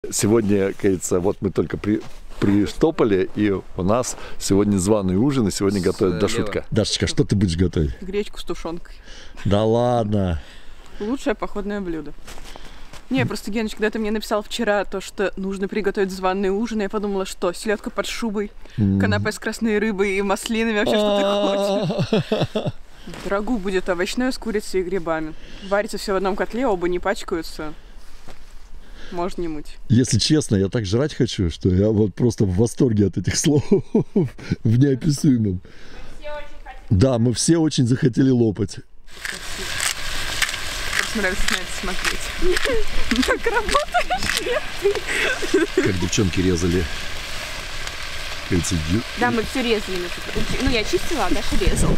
Сегодня, кажется, вот мы только приштопали, и у нас сегодня званый ужин, и сегодня готовит Дашутка. Дашечка, что ты будешь готовить? Гречку с тушенкой. Да ладно. Лучшее походное блюдо. Не, просто, Геныч, когда ты мне написал вчера то, что нужно приготовить званый ужин, я подумала, что селедка под шубой, канапе с красной рыбой и маслинами, вообще что ты хочешь. Рагу будет овощное с курицей и грибами. Варится все в одном котле, оба не пачкаются. Можно не мыть. Если честно, я так жрать хочу, что я вот просто в восторге от этих слов, в неописуемом. Да, мы все очень захотели лопать. Нравится на это смотреть. Как работаешь, нет? Как девчонки резали эти... Да, мы все резали. Ну, я чистила, а Даша резала.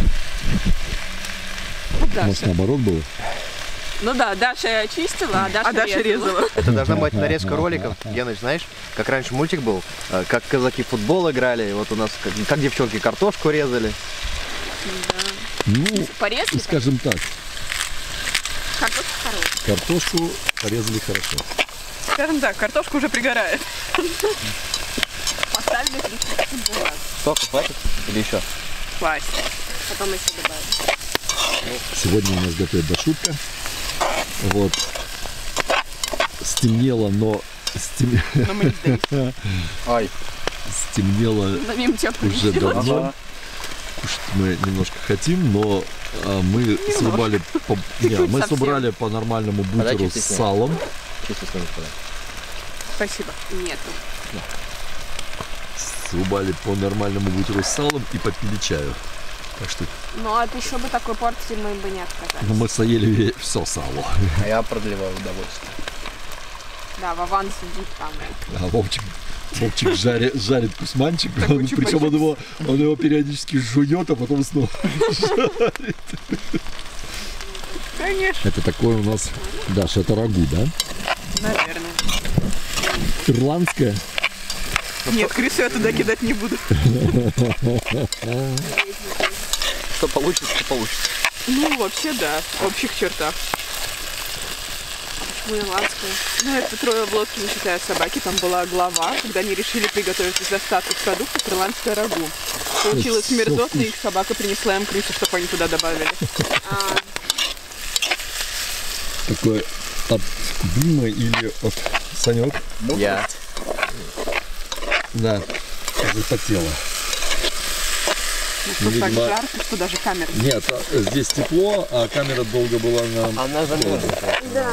Может, наоборот было? Ну да, Даша чистила, а Даша резала. Это должна быть нарезка роликов. Геныч, знаешь, как раньше мультик был, как казаки в футбол играли, и вот у нас как девчонки картошку резали. Да. Ну, порезали, скажем так. Картошку хорошая. Картошку порезали хорошо. Скажем так, картошка уже пригорает. Поставили 30 секунд. Сколько, хватит? Или еще? Хватит. Потом еще добавим. Сегодня у нас готовит Дашутка. Вот. Стемнело, но... Но мы не сдаемся. Ай. Стемнело уже давно. Ага. Кушать мы немножко хотим, но мы срубали мы собрали по нормальному бутеру с салом. Спасибо. Нету. Срубали по нормальному бутеру с салом и попили чаю. Так что... Ну, от еще бы такой порции мы бы не отказались. Ну, мы соели все сало. А я продлеваю удовольствие. Да, Вован сидит там. А Вовчик жарит кусманчик, причем он его периодически жует, а потом снова жарит. Конечно. Это такое у нас, Даша, это рагу, да? Наверное. Ирландское? Нет, крысу я туда кидать не буду. Что получится, то получится. Ну, вообще, да, в общих чертах. Почему ирландское? Ну, это трое в лодке, не считая собаки. Там была глава, когда они решили приготовить из остатков продуктов ирландское рагу. Получилось мерзотно, и их собака принесла им крысу, чтобы они туда добавили. Такое от Дима или от Санек? Я. Да, захотела. Ну, что так жарко, что даже камера. Нет, здесь тепло, а камера долго была на... Она замерзла. Да.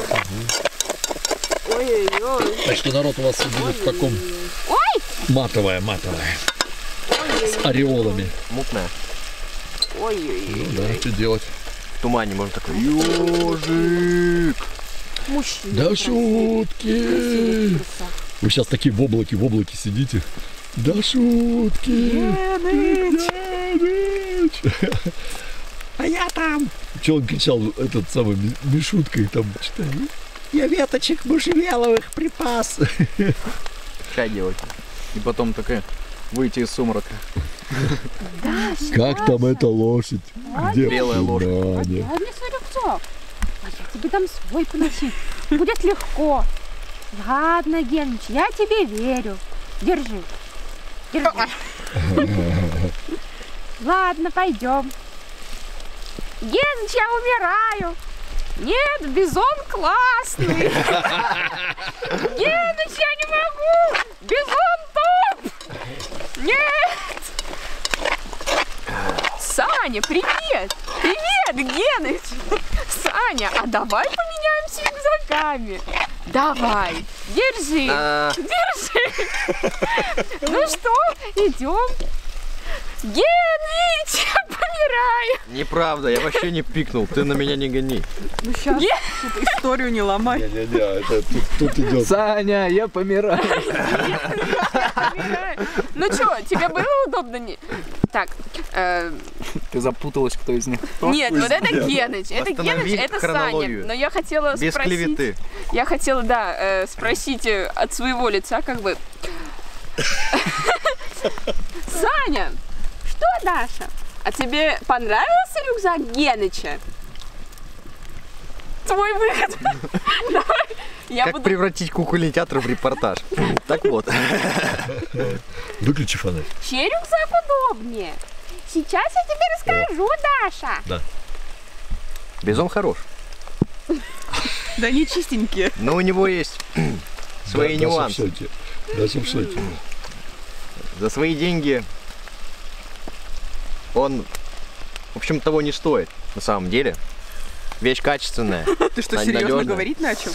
Ой-ой-ой. Так что народ у вас будет в таком... Ой! Матовое. С ореолами. Мутная. Ой-ой-ой. Ну да, что делать? В тумане можно такой. Ёжик! Мужчина. Да шутки! Вы сейчас такие в облаке сидите. Да шутки! Геныч! А я там! Че он кричал, этот самый Мишуткой там что-то? Я веточек можжевеловых припас. Чай делать. И потом такая выйти из сумрака. Как там эта лошадь? Где белая лошадь? Дай мне свой рюкзак. А я тебе дам свой поносить. Будет легко. Ладно, Геныч, я тебе верю. Держи. Ладно, пойдем. Геныч, я умираю. Нет, бизон классный. Геныч, я не могу. Бизон топ. Нет. Саня, привет. Привет, Геныч. Саня, а давай поменяемся рюкзаками. Давай, держи. Держи. Ну что, идем. Геныч, я помираю. Неправда, я вообще не пикнул. Ты на меня не гони. Ну сейчас историю не ломай. Не-не-не, это тут идет. Саня, я помираю. Ну что, тебе было удобно? Так. Ты запуталась, кто из них кто? Нет, вот это Геныч. Это Геныч, это Саня. Но я хотела без спросить. клеветы. Я хотела, да, спросить от своего лица, как бы. Саня, что, Даша? А тебе понравился рюкзак Геныча? твой выход. Давай. Я Как буду... превратить кукольный театр в репортаж? Так вот. Выключи фонарь. Чей рюкзак удобнее? Сейчас я тебе расскажу, Даша. Бизон хорош. Да они чистенькие. Но у него есть свои нюансы. Даша в шоке. За свои деньги он, в общем, того не стоит, на самом деле. Вещь качественная. Ты что, серьезно надежная. говорить начал?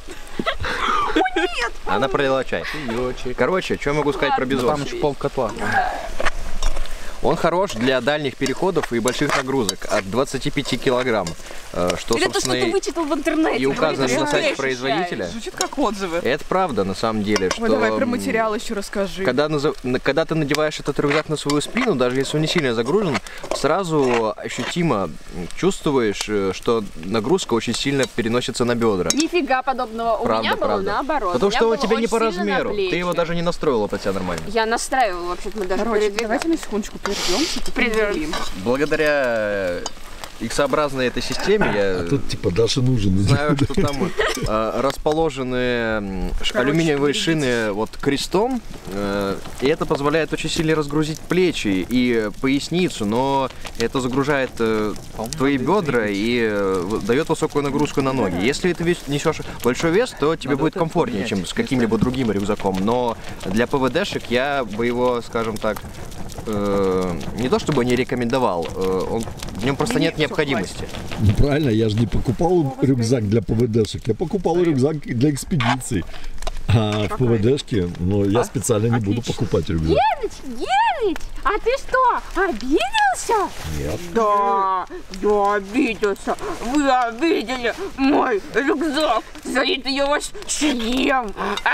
Она пролила чай. Короче, что я могу сказать про бизон? Там еще пол котла. Он хорош для дальних переходов и больших нагрузок от 25 килограмм, что, Это то, что собственно, ты вычитал в интернете. и указано Говорит, на сайте ощущаешь. производителя. Звучит как отзывы. Это правда, на самом деле, что Ой, давай про материал еще расскажи. когда ты надеваешь этот рюкзак на свою спину, даже если он не сильно загружен, сразу ощутимо чувствуешь, что нагрузка очень сильно переносится на бедра. Нифига подобного. У меня было наоборот. Потому У меня что он было тебе не очень по сильно на размеру. Ты плечи. его даже не настроила под себя нормально. Я настраивала, вообще-то мы даже Короче, передвигали. давайте на секундочку прервемся. Прервемся. Благодаря X-образной этой системе я Тут типа Даша нужен. знаю, что там расположены алюминиевые берегитесь. шины вот крестом, и это позволяет очень сильно разгрузить плечи и поясницу, но это загружает твои бедра и дает высокую нагрузку на ноги. Если ты несешь большой вес, то тебе будет комфортнее, чем с каким-либо другим рюкзаком, но для ПВДшек я бы его, скажем так, не то чтобы не рекомендовал, в нем просто нет необходимости. Ну, правильно, я же не покупал рюкзак для ПВДшек, я покупал рюкзак для экспедиций. А в ПВДшке, ну, я специально не буду покупать рюкзак. Геныч, а ты что, обиделся? Нет. Да, я обиделся. Вы обидели мой рюкзак. За это я вас съем.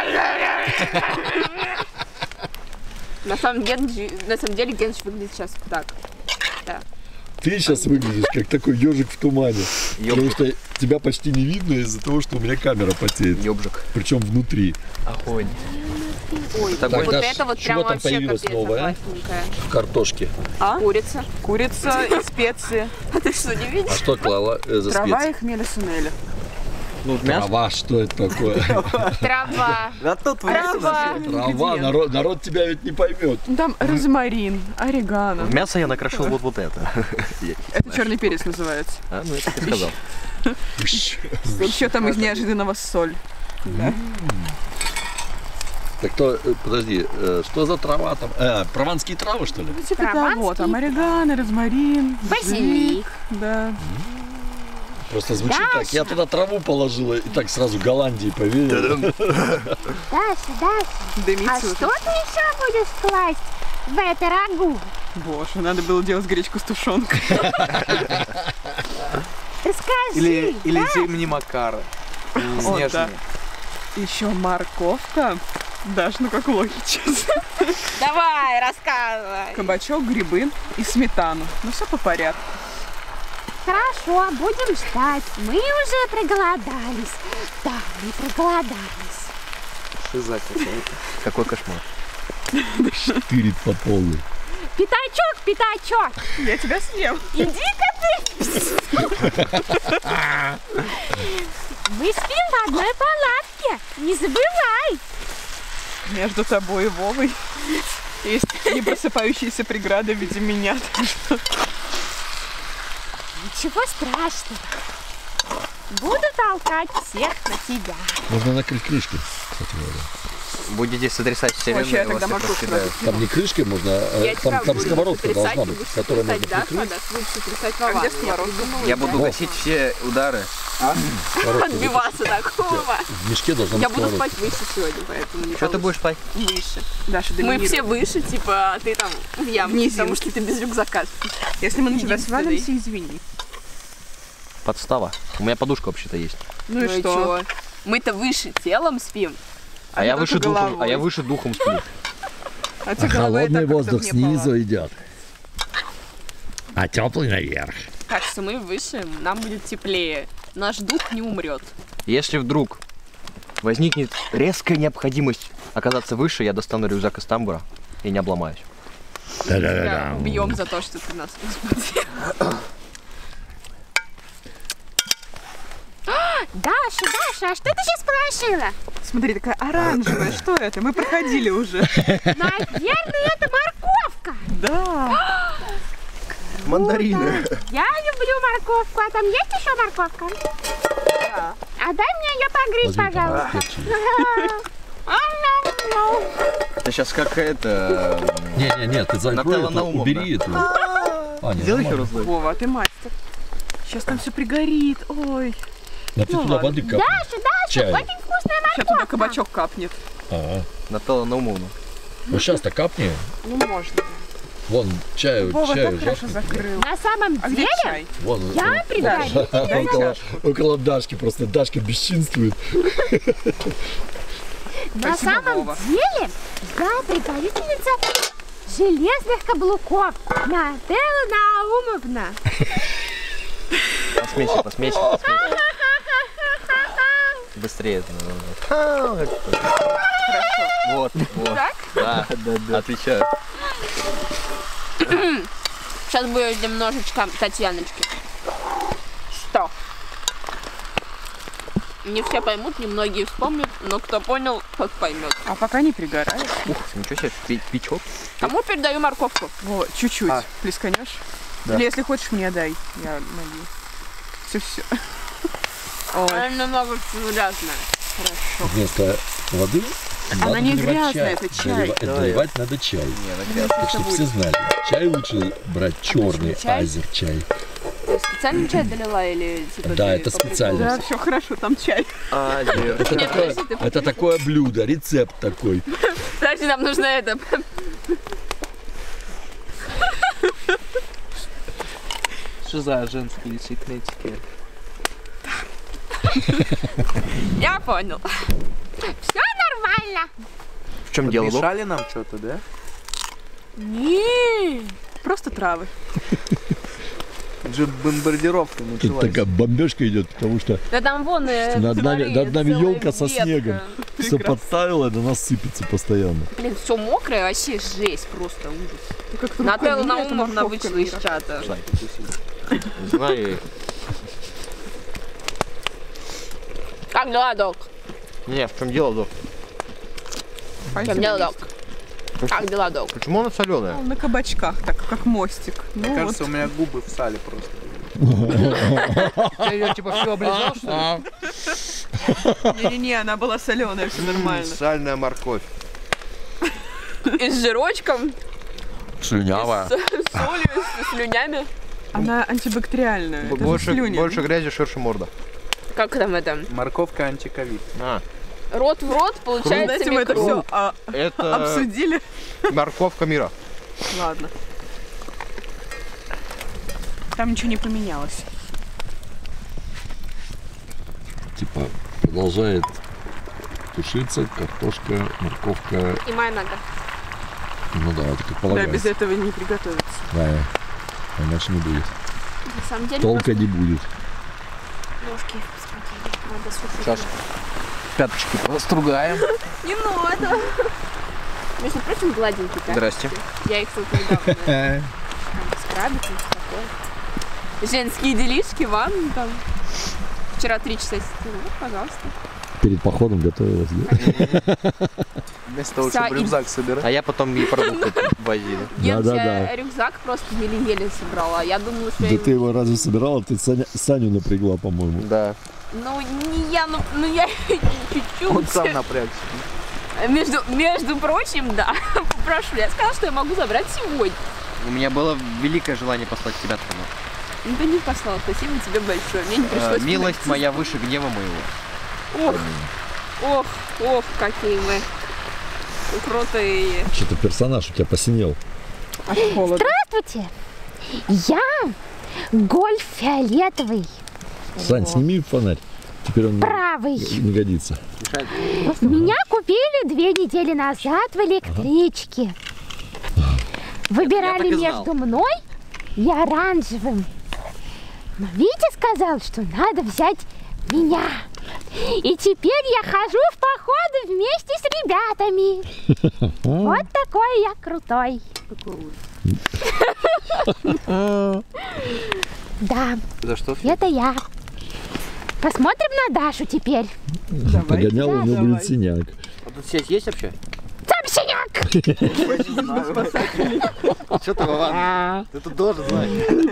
На самом деле Геныч выглядит сейчас так. Да. Ты сейчас выглядишь как такой ежик в тумане. Потому Ёбжик. что тебя почти не видно из-за того, что у меня камера потеет. Ёбжик. Причем внутри. Огонь. Ой, Так, вот Даш, это вот чего прям там вообще появилось капец новое, а? классненькое. В картошке. Курица. Курица и специи. А ты что, не видишь? А что клала за Трава специи? и хмели сунели. Ну, Трава, что это такое? Трава. Да тут Трава. Трава, народ тебя ведь не поймет. Ну, там розмарин, орегано. В мясо я накрошил вот это. Это черный перец называется. А, ну это ты сказал. Еще там из неожиданного соль. Да. Так то, подожди, что за трава там? Прованские травы, что ли? Ну, типа того, Прованский. там орегано, розмарин, Базилик. да. Просто звучит так. Я туда траву положила и так сразу Голландии повеяло. Даша, а Дымится что уже. ты еще будешь класть в это рагу? Боже, надо было делать гречку с тушенкой. Расскажи. Или зимний Макара. С О, да. нежными. Еще морковка. Даш, ну как лохи, честно. Давай, рассказывай. Кабачок, грибы и сметану. Ну все по порядку. Хорошо, будем ждать. Мы уже проголодались. Да, мы проголодались. Шиза какая-то. Какой кошмар. Тырит по полной. Пятачок, пятачок, Я тебя съем. иди-ка ты. Мы спим в одной палатке. Не забывай. Между тобой и Вовой есть непросыпающаяся преграда в виде меня. Так что Ничего страшного. Буду толкать всех на тебя. Можно накрыть крышкой, кстати говоря. Будете сотрясать вообще вселенную, я и вас тогда всех морковку раскидают. Там не крышкой можно, там сковородка должна быть, в которой можно прикрыть. Будешь сотрясать А где сковородка? Я буду гасить все удары. Отбиваться такого. В мешке должна быть Я буду сковородка. спать выше сегодня, поэтому не Что ты будешь спать? выше. Даша, Мы доминируй. все выше, типа, а ты там в ямке, Внизу. потому что ты без рюкзака. Если мы на тебя Единственный. свалимся, извини. Подстава. У меня подушка вообще-то есть. Ну и Ну и что? чё? Мы-то выше телом спим. А я только выше духом, головой. а я выше духом сплю. А А те голова и холодный так как-то воздух мне снизу пала. идет. А теплый наверх. Так что мы выше, нам будет теплее. Наш дух не умрет. Если вдруг возникнет резкая необходимость оказаться выше, я достану рюкзак из тамбура и не обломаюсь. Тебя убьем за то, что ты нас возбудил. Даша, а что ты сейчас положила? Смотри, такая оранжевая. Что это? Мы проходили уже. Наверное, это морковка. Да. Мандарины. Я люблю морковку. А там есть еще морковка? Да. А дай мне ее погреть, Возьми, пожалуйста. Это сейчас как это... Не, ты закрой Нателла это, Наумовна. убери эту. Аня, Сделай нормально. еще раз. Вова, ты мастер. Сейчас там все пригорит. Ой. А ты Ну туда ладно. воды капни. Даша, Чай. очень вкусная Сейчас туда кабачок капнет. Ага. Нателла Наумовна. Ну сейчас-то капни. Ну, можно. Вон, чаю, Вова чаю так хорошо жахнет. закрыл. На самом А где деле, чай? Вон, я предварительно около Дашки просто. Дашка бесчинствует. На Спасибо, самом Вова. деле, я предводительница железных каблуков. Нателла Наумовна. Посмейся. Быстрее. Вот. Так? Да. Отвечаю. Сейчас будет немножечко Татьяночки. Что? Не все поймут, немногие вспомнят, но кто понял, тот поймет. А пока не пригорает. Ух, ничего себе, печет. Кому передаю морковку? Вова, чуть-чуть. Плесканешь? Да. Или если хочешь, мне дай. Я налью. Все. Ой, Она немного грязная. хорошо. Вместо воды Она надо не наливать грязная, это чай. Наливать надо чай. Не, Так, чтобы все знали. Чай лучше брать черный, чай? азер чай. Ты специально чай долила или типа? Да, ты это по приколу? специально. Да, все хорошо, там чай. Это такое блюдо, рецепт такой. Подожди, нам нужно это. Что за женские секретики? Я понял. Все нормально. В чем дело, Док? Мешали нам что-то, да? Не. Просто травы. Уже бомбардировка Тут началась. такая бомбежка идет, потому что Да там вон над нами елка со снегом. Все Прекрасно. подставила, и на нас сыпется постоянно. Блин, все мокрое, вообще жесть, просто ужас. Ты как-то Нателла руками, это Наумовна морковка вышла из мира. чата. Не знаю. Как дела, док? Не, в чем дело, Док? Как дела, док? Как дела, док? Почему она соленая? На кабачках, так, как мостик. Мне Ну, кажется, вот. у меня губы всали просто. Ты ее типа все облизал, что ли? Не-не-не, она была соленая, все нормально. Сальная морковь. И с жирочком, Слюнява. с солью, с слюнями. Она антибактериальная. это же Больше слюни. грязи, ширше морда. Как там это? Морковка антиковид. Рот в рот, получается Знаете, мы это микроб. все Это обсудили. морковка мира. Ладно. Там ничего не поменялось. Типа продолжает тушиться картошка, морковка. И моя нога. Ну да, это как Да, полагается. без этого не приготовиться. Да, иначе не будет. На самом деле, Толка не будет. ножки вспотели. Надо сушить. Сейчас пяточки постругаем. Не надо. Между прочим, гладенький, да? Здрасте. Я их только недавно скрабиком, все такое. Женские делишки, ванны там. Вчера 3 часа сидела, вот, пожалуйста. Перед походом готовилась, да? Вместо того, Вся чтобы рюкзак собирать. А я потом ей продукты возили. Ген Да-да-да. рюкзак просто еле-еле собрала. Я думала, что Да я... ты его разве собирала? Ты Саню напрягла, по-моему. Да. Ну, не я, ну я чуть-чуть. Он сам напрягся. Между прочим, да. Попрошу. Я сказала, что я могу забрать сегодня. У меня было великое желание послать тебя туда. Ну, ты не послал. Спасибо тебе большое. Мне не пришлось... Милость прийти. моя выше гнева моего. Ох, какие мы крутые. Что-то персонаж у тебя посинел. От холода. Здравствуйте. Я Гольф фиолетовый, Сань, сними фонарь. Теперь он правый. не годится. Меня купили 2 недели назад в электричке. Выбирали Я так и знал. между мной и оранжевым. Но Витя сказал, что надо взять меня. И теперь я хожу в походы вместе с ребятами. Вот такой я крутой. Да, За что? это я. Посмотрим на Дашу теперь. Погонял, у него будет синяк. А тут сеть есть вообще? Там синяк! Что ты, Вован? Ты тут должен знать.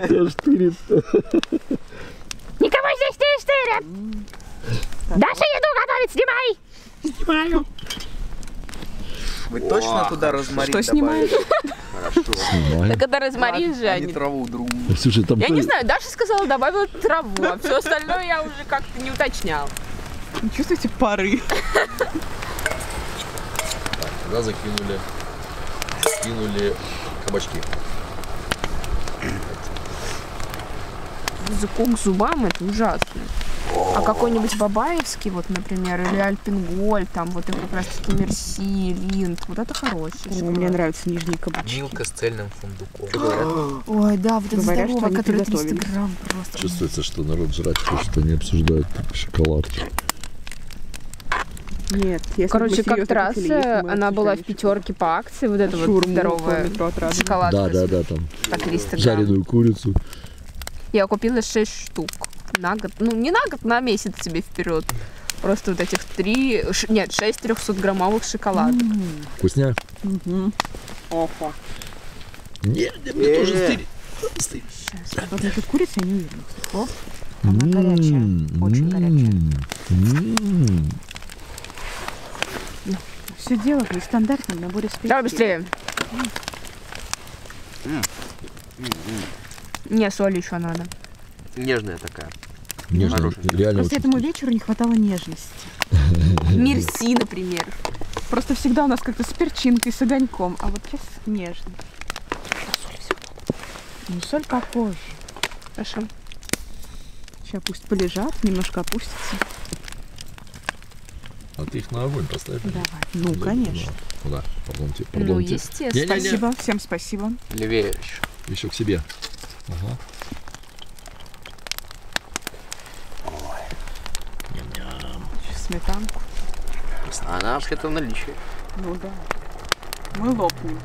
Никого здесь не штырят! Даша, еду готовить, снимай! Снимаю. Вы точно туда розмарин Что снимаешь? Хорошо. Снимаем. Так это розмарин же, А а не не... траву другу. Слушай, там Я не знаю, Даша сказала, добавила траву, а все остальное я уже как-то не уточнял. Не чувствуете пары? Туда закинули кабачки. Языком к зубам это ужасно. А какой-нибудь бабаевский, вот, например, или альпингольд, там вот их как раз таки мерси, линд, вот это хороший. Мне нравятся нижние кабачки. Милка с цельным фундуком. Ой, да, вот это Говорят, что здоровое, они которое 300 приготовились. грамм просто. Чувствуется, что народ жрать хочет, они обсуждают шоколадки. Нет, если Короче, как-то раз она была в пятерке по акции, вот эта вот здоровая шоколадка. Да, там По 300 грамм. жареную курицу. Я купила 6 штук на год. Ну, не на год, на месяц себе вперед. Просто вот этих 6 300-граммовых шоколадок. Вкусня? Опа. Нет, мне тоже стырь. Вот насчет курицы я не уверена. Оп. Она горячая, очень горячая. Все дело в стандартном наборе специй. Давай быстрее. Не, соль еще надо. Нежная такая. Нежно, Хорошая. реально Просто очень этому вкусно. вечеру не хватало нежности. Мерси, например. Просто всегда у нас как-то с перчинкой, с огоньком, а вот сейчас нежно. Ну, соль попозже. Хорошо. Сейчас пусть полежат, немножко опустятся. А ты их на огонь поставь. Давай. Ну, конечно. Куда? Пардонте. Ну, естественно. Не-не-не. Спасибо, всем спасибо. Левее еще. Еще к себе. Ага. Сметанку. Она вообще-то в наличии. Ну да. Мы лопнем.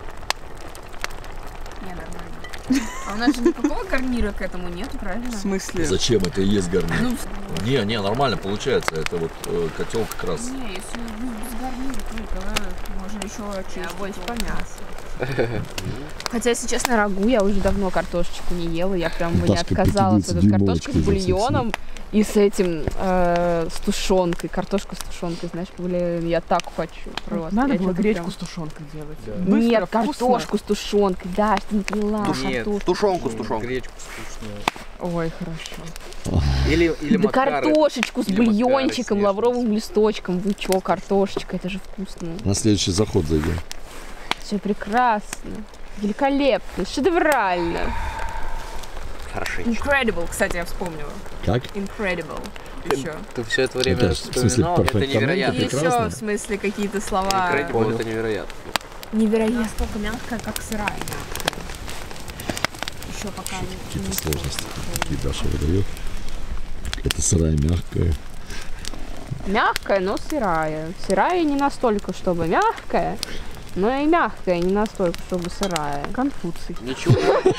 Не, нормально. А у нас же никакого гарнира к этому нету, правильно? В смысле? Зачем это и есть гарнир? Ну, Не, нормально получается. Это вот котел как раз. не, если без гарнира только, можно еще чуть больше по мясу. Хотя, если честно, рагу я уже давно картошечку не ела. Я прям бы не Дашка отказалась от этой прикидывается картошки с дюймовочкой за бульоном и с этим, с тушенкой. Картошку с тушенкой, знаешь, блин, я так хочу просто. Надо Я было что-то гречку прям- с тушенкой делать. Нет, Быстро, вкусно. картошку с тушенкой, да, что ты не поняла. Нет, картошку. Тушенку с тушенкой. Гречку скучную. Ой, хорошо. Или Да макары. картошечку с Или макары бульончиком, снежные. лавровым листочком. Вы чё, картошечка, это же вкусно. На следующий заход зайдем. Все прекрасно, великолепно, шедеврально. Хорошенько. Incredible, кстати, я вспомнила. Как? Incredible. Еще. Ты все это время Это в смысле вспоминал. perfect. Это невероятно. И еще, прекрасно. в смысле, какие-то слова. Incredible, это невероятно. Невероятно. Настолько мягкая, как сырая мягкая. Еще пока не... Какие-то сложности. Какие Даша выдает. Это сырая, мягкая. Мягкая, но сырая. Сырая не настолько, чтобы мягкая, но и мягкая не настолько, чтобы сырая. Конфуций. Ничего,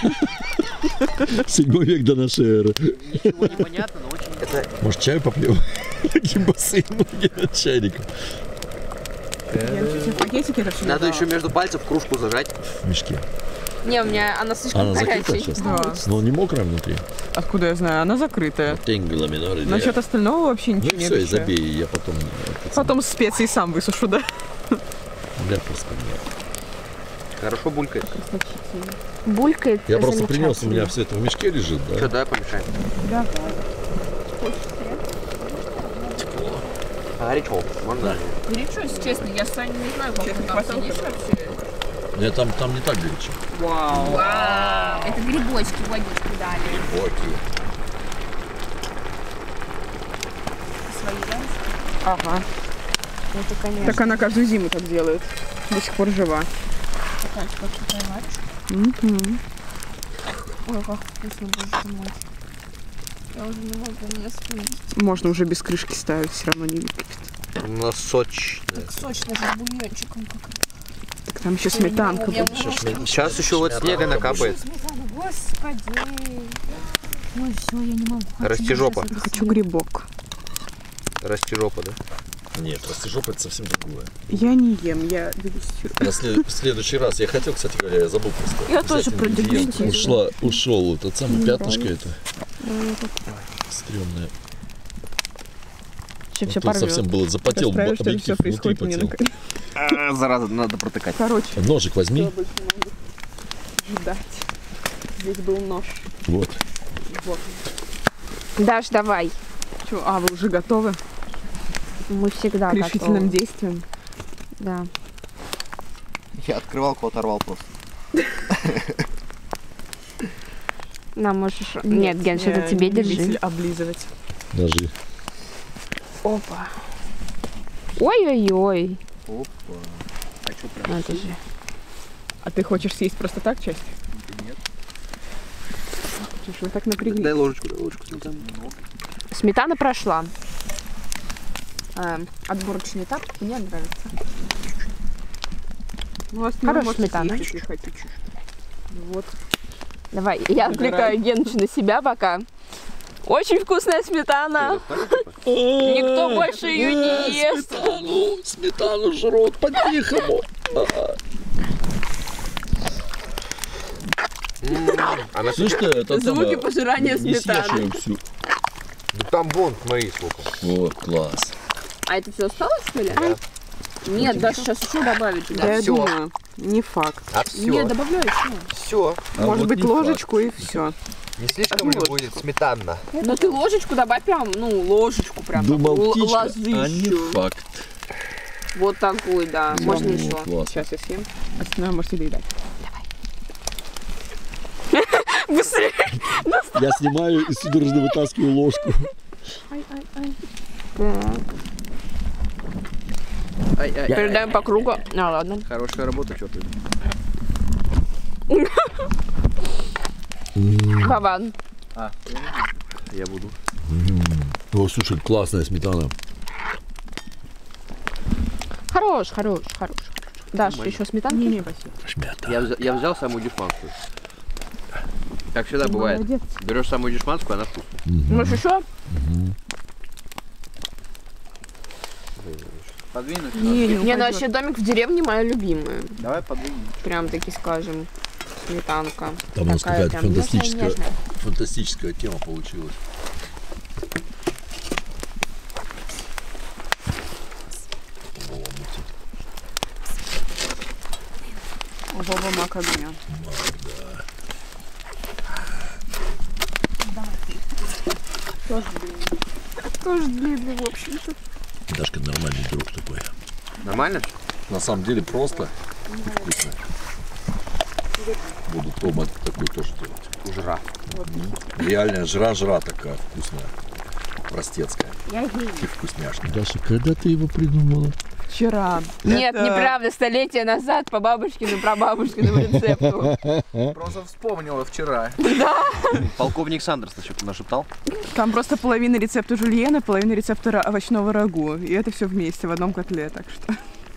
7 век до нашей эры. ничего не понятно, но очень... Это Может, чаю попьем? Такие босые ноги от чайника. В пакетике это все надо еще между пальцев кружку зажать. В мешке. Не, у меня она слишком Она закрыта горячая. сейчас? Да. Но не мокрая внутри. Откуда я знаю? Она закрытая. Насчет остального вообще Ну ничего не все, и обещаю. забей, я потом... Потом специи сам высушу, да? Я просто нет. Хорошо булькает. Булькает. Я просто принес, у замечательно. меня все это в мешке лежит, да? Что, давай помешаем. Да. А горячо, можно? Горячо, если честно, я с вами не знаю, как Честно, вы там хватало сидишь вообще. Нет, там не так горячо. Вау. Вау, это грибочки водичку дали. Окей. Свои, да? Ага. Это, конечно. Так она каждую зиму так делает. До сих пор жива. Такая, как такая варежка. Мгм. Ой, как вкусно, боже мой. Я уже не могу, у меня слюнки. Можно уже без крышки ставить, все равно не выкипит. На сочное. Сочно же с бульончиком. Так там еще сметанка будет. Сейчас еще вот снега накапает. Сметана, господи. Ой, все, я не могу. Растяжопа. Хочу грибок. Растяжопа, да? Нет, растяжопа это совсем другое. Я не ем, я дегустирую. В следующий раз, я хотел, кстати говоря, я забыл просто. Я тоже продегустирую. Ушел этот самый пятнышко это. Стрёмное. Сейчас все Вот он порвет. совсем было запотел, Расправишь, что ли, объектив всё внутри происходит мне потел. на Зараза, надо протыкать. Короче, Ножик возьми. я больше не могу ждать. Здесь был нож. Вот. Вот. Даш, давай. Чё, вы уже готовы Мы всегда к решительным готовы. действиям? Да. Я открывалку оторвал просто. На, можешь... Нет, Генш, это тебе я любитель держи. облизывать. Даже. Опа. Ой-ой-ой. Опа. А что прям? Это же... А ты хочешь съесть просто так часть? Нет. Слушай, вы так напряглись. Дай ложечку, дай ложечку. Сметана прошла. Отборочный этап мне нравится. Ну, вас Хорошая можете сметана. съесть, если хотите. Вот. Давай, я Выбирай. отвлекаю Генч на себя пока. Очень вкусная сметана. Никто больше ее не ест. Сметану жрут по-тихому. Она Слышь ты, это Звуки пожирания не съешь сметаны. её всю. Да там вон, смотри, сколько. Вот, класс. А это все осталось, что ли? Нет, даже сейчас еще добавить. Да, я всё. думаю, не факт. А все. Нет, добавляю еще. Все. А Может вот быть, не факт. ложечку и все. Не слишком ли будет сметанно? Ну ты ложечку добавь прям, ну ложечку прям. Думал, птичка, лозы а не еще. факт. Вот такой, да. Можно Ну, еще. класс. Сейчас я съем. Остальное можете доедать. Быстрее. Я снимаю и судорожно вытаскиваю ложку. Ай-ай. Передаем по кругу. А, ладно. Хорошая работа, что ты. Бабан. Я буду. О, слушай, классная сметана. Хорош, хорош, хорош. Даш, еще сметанки? Не, спасибо. Сметана. Я взял самую дешманскую. Как всегда бывает. Молодец. Берешь самую дешманскую, она вкусная. Может еще? Подвинуть? Не Не, ну упадёт. вообще домик в деревне моя любимая. Давай подвинем. Прям таки скажем. Сметанка. Там у нас Такая какая-то прям фантастическая, нежная-нежная. фантастическая тема получилась. Вова мак огня. Тоже длинный, в общем-то. Дашка нормальный друг такой. Нормально? На самом деле просто и вкусно. Буду дома такой тоже делать. Жра. Реальная жра такая вкусная. Простецкая. И вкусняшка. Даша, когда ты его придумала? Вчера. Нет, Это- неправда, столетия назад по бабушкину, прабабушкиному рецепту. Просто вспомнила вчера. Полковник Сандерс нашептал. Там просто половина рецепта жульена, половина рецепта овощного рагу. И это все вместе в одном котле, так что...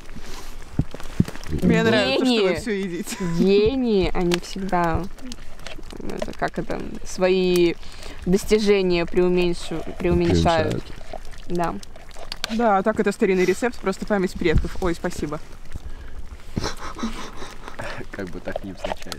Мне нравится, что вы Гений. все едите. Гении, они всегда это, как это, свои достижения преуменьшают. Да. Да, а так это старинный рецепт, просто память предков. Ой, спасибо. Как бы так не означает.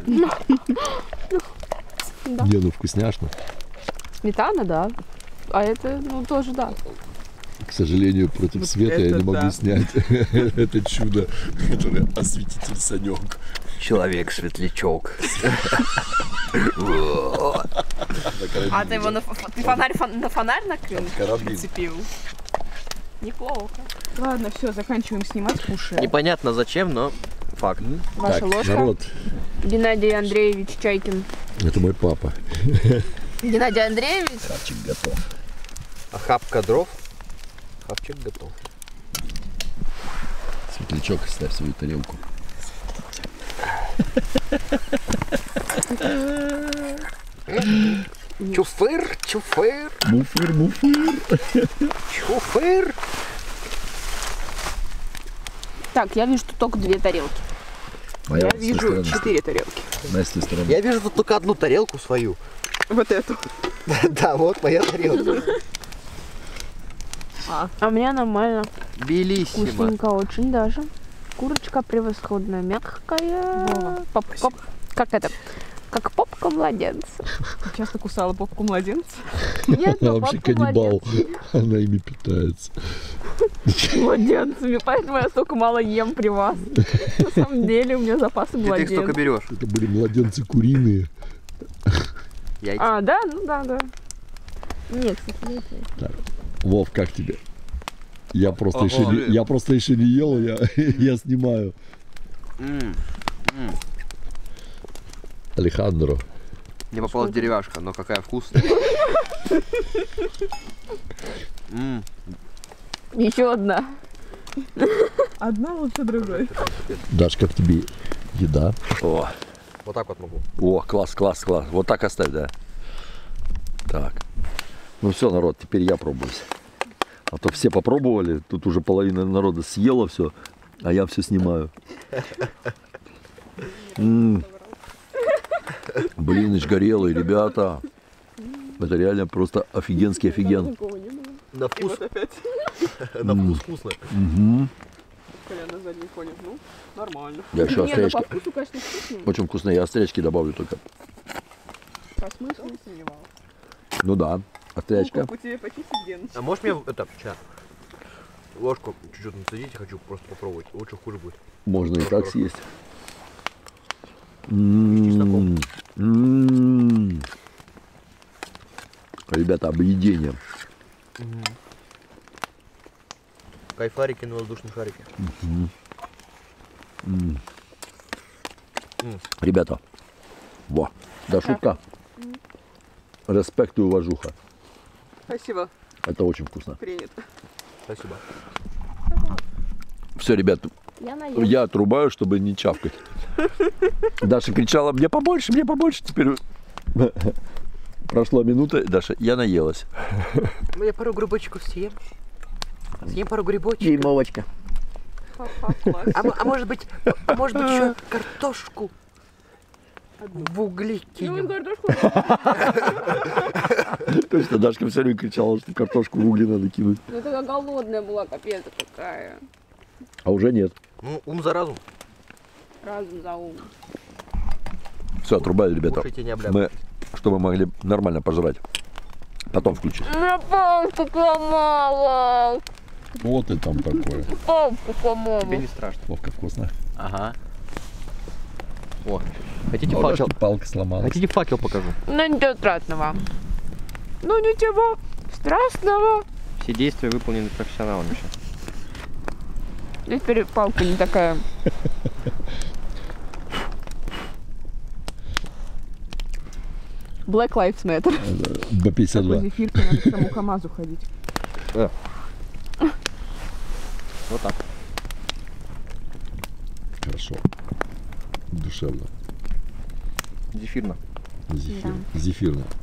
Да. Не, ну вкусняшно. Сметана, да. А это, ну, тоже да. К сожалению, против Вот света я это не могу да. снять это чудо, которое осветитель Санек. Человек-светлячок. А ты его на фонарь накрыл? Карабин. Прицепил. Неплохо. Ладно, все, заканчиваем снимать, кушаем. Непонятно зачем, но факт. Ваша Так, ложка. народ, Геннадий Андреевич Чайкин. это мой папа. Геннадий Андреевич? Хавчик готов. Охапка дров. Хавчик готов. Светлячок, ставь свою тарелку. Чуфыр, чуфыр, Муфыр, муфыр. чуфыр. Так, я вижу тут только 2 тарелки. Моя Я вот с той вижу стороны 4 тарелки. стоит. Моя с той стороны. Я вижу тут только одну тарелку свою. Вот эту. Да, вот моя тарелка. А мне нормально. Белиссимо. Вкусненько очень даже. Курочка превосходная, мягкая. Как это? Как попка младенца. Ты часто кусала попку младенца? Нет, Она но вообще попка каннибал. младенца. Она ими питается. Младенцами, поэтому я столько мало ем при вас. На самом деле у меня запасы Где ты их столько младенцев. берешь? Это были младенцы куриные. Яйца. А, да? Ну да, да. Нет, кстати, нет. Так, Вов, как тебе? Я просто Ого. еще не ел, я снимаю. Алехандро. Мне попалась деревяшка, но какая вкусная. Еще одна. Одна лучше другой. Даш, как тебе еда? О, Вот так вот могу. о, класс, класс, класс. Вот так оставь, да. Так. Ну все, народ, теперь я пробуюсь. А то все попробовали, тут уже половина народа съела все, а я все снимаю. Блин, горелый, ребята. Это реально просто офигенский офиген. На вкус, Вот опять. на вкус вкусно. Коля на заднем фоне. Ну, нормально. Я еще Не, ну острячки. по вкусу, конечно, вкусно. Очень вкусно, я острячки добавлю только. По смыслу не сомневалась. Ну да, острячка. Руку тебе почистить, Геныч? А можешь мне ложку чуть-чуть нацедить, хочу просто попробовать. Лучше хуже будет. Можно и так съесть. Ребята, объедение. Кайфарики на воздушном шарике. Ребята, во, да шутка. Респект и уважуха. Спасибо, Это очень вкусно. принято. Спасибо. Все, ребят, Я наем. я отрубаю, чтобы не чавкать. Даша кричала, мне побольше, теперь прошла минута, Даша, я наелась. Ну я пару грибочков съем. Съем пару грибочков. Дерьмовочка. А может быть еще картошку в угли кинем. Точно, Дашка все время кричала, что картошку в угли надо кинуть. Ну такая голодная была, капец какая. А уже нет. Ну, ум за разум. Разум за ум. Все, отрубали, ребята. Кушайте, не облябывайте. Мы, чтобы могли нормально пожрать. Потом включить. Мне палку сломала. Вот и там такое. Палку сломала. Тебе не страшно. Вовка, вкусно. Ага. О, хотите А у факел? Дашки палка сломалась. Хотите факел покажу? Ну ничего страшного. Ну ничего страшного. Все действия выполнены профессионалами сейчас. Теперь палка не такая. Black Lives Matter. Такой Б-52. зефирки, надо к тому КамАЗу ходить. Вот так. Хорошо. Душевно. Зефирно. Зефирно.